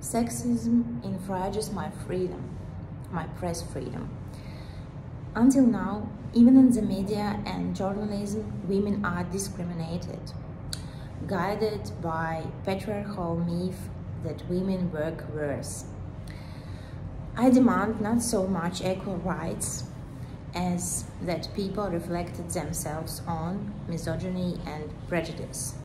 Sexism infringes my freedom, my press freedom. Until now, even in the media and journalism, women are discriminated, guided by patriarchal myth that women work worse. I demand not so much equal rights as that people reflected themselves on misogyny and prejudice.